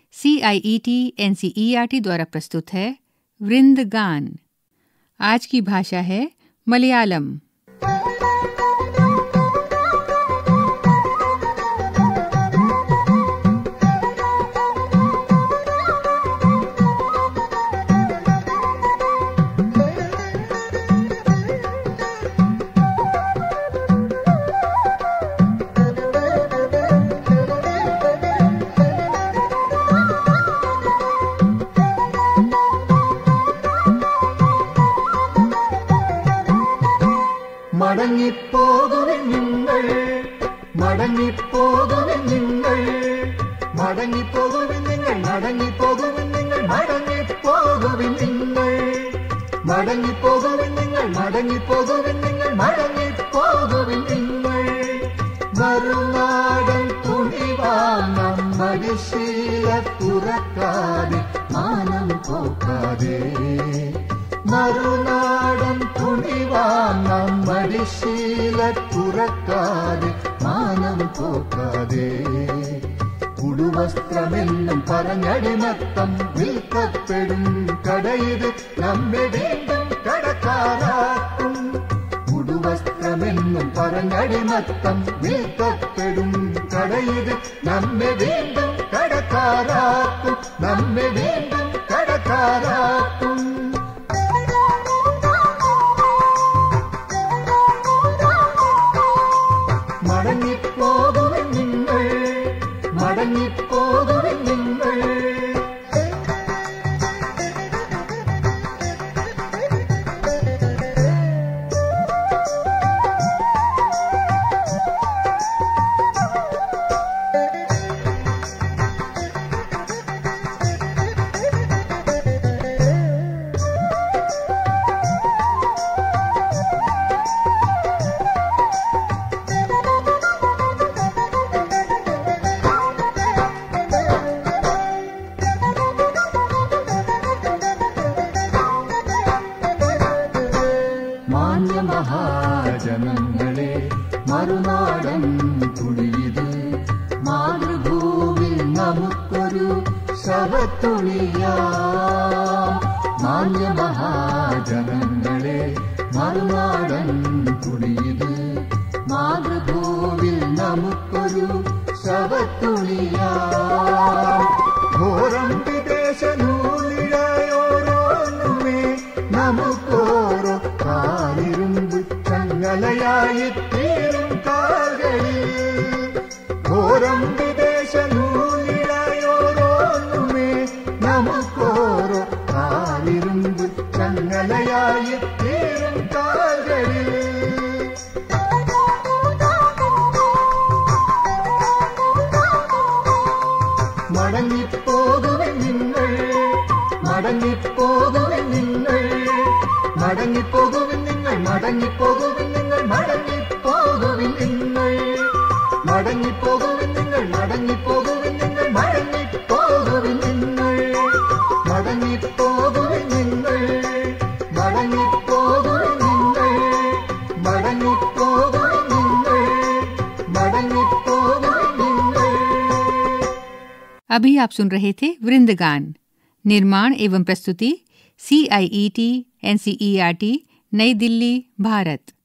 CIET NCERT द्वारा प्रस्तुत है वृंदगान। आज की भाषा है मलयालम। മടങ്ങിപ്പോകുവിൻ നിങ്ങൾ, മടങ്ങിപ്പോകുവിൻ നിങ്ങൾ, മടങ്ങിപ്പോകുവിൻ നിങ്ങൾ, മടങ്ങിപ്പോകുവിൻ നിങ്ങൾ, മടങ്ങിപ്പോകുവിൻ നിങ്ങൾ, മടങ്ങിപ്പോകുവിൻ നിങ്ങൾ, മടങ്ങിപ്പോകുവിൻ നിങ്ങൾ, മടങ്ങിപ്പോകുവിൻ നിങ്ങൾ. മറുനാടൻ തുണിവാങ്ങാം മടിശീല തുറക്കാതെ മാനം പോക്കാതെ, മറുനാടൻ തുണിവാങ്ങാം മടിശീല തുറക്കാതെ മാനം പോക്കാതെ. ഉടുവസ്ത്രമെന്നും പറഞ്ഞടിമത്തം വിൽക്കപ്പെടും കടയിത് നമ്മെ വീണ്ടും കടക്കാരാക്കും. ഉടുവസ്ത്രമെന്നും പറഞ്ഞടിമത്തം വിൽക്കപ്പെടും കടയിത് നമ്മെ വീണ്ടും കടക്കാരാക്കും, നമ്മെ വീണ്ടും കടക്കാരാക്കും. മടങ്ങിപ്പോകുവിൻ നിങ്ങൾ, മടങ്ങിപ്പോകുവിൻ നിങ്ങൾ. മഹാജനങ്ങളെ മറുനാടൻ തുണിയത് മാതൃഭൂമി നമുക്കൊരു ശവത്തുണിയാം. മാന്യമഹാജനങ്ങളെ മറുനാടൻ തുണിയത് മാതൃഭൂമി നമുക്കൊരു ശവത്തുണിയാം. ഘോരം വിദേശ നൂലിഴയോരോന്നുമേ നമുക്കോരോ കാലിരുമ്പ് ചങ്ങലയായി തീരും കാൽകളിൽ. ഘോരം വിദേശ നൂലിഴയോരോന്നുമേ നമുക്കോരോ കാലിരുമ്പ് ചങ്ങലയായി തീരും കാൽകളിൽ. മടങ്ങിപ്പോകുവിൻ നിങ്ങൾ, മടങ്ങിപ്പോകുവിൻ നിങ്ങൾ, മടങ്ങിപ്പോകുവിൻ നിങ്ങൾ, മടങ്ങിപ്പോകുവിൻ നിങ്ങൾ, മടങ്ങിപ്പോകുവിൻ നിങ്ങൾ, മടങ്ങിപ്പോകുവിൻ നിങ്ങൾ, മടങ്ങിപ്പോകുവിൻ നിങ്ങൾ, മടങ്ങിപ്പോകുവിൻ നിങ്ങൾ, മടങ്ങിപ്പോകുവിൻ നിങ്ങൾ, മടങ്ങിപ്പോകുവിൻ നിങ്ങൾ, മടങ്ങിപ്പോകുവിൻ നിങ്ങൾ, മടങ്ങിപ്പോകുവിൻ നിങ്ങൾ. अभी आप सुन रहे थे वृंदगान। निर्माण एवं प्रस्तुति CIET NCERT नई दिल्ली, भारत।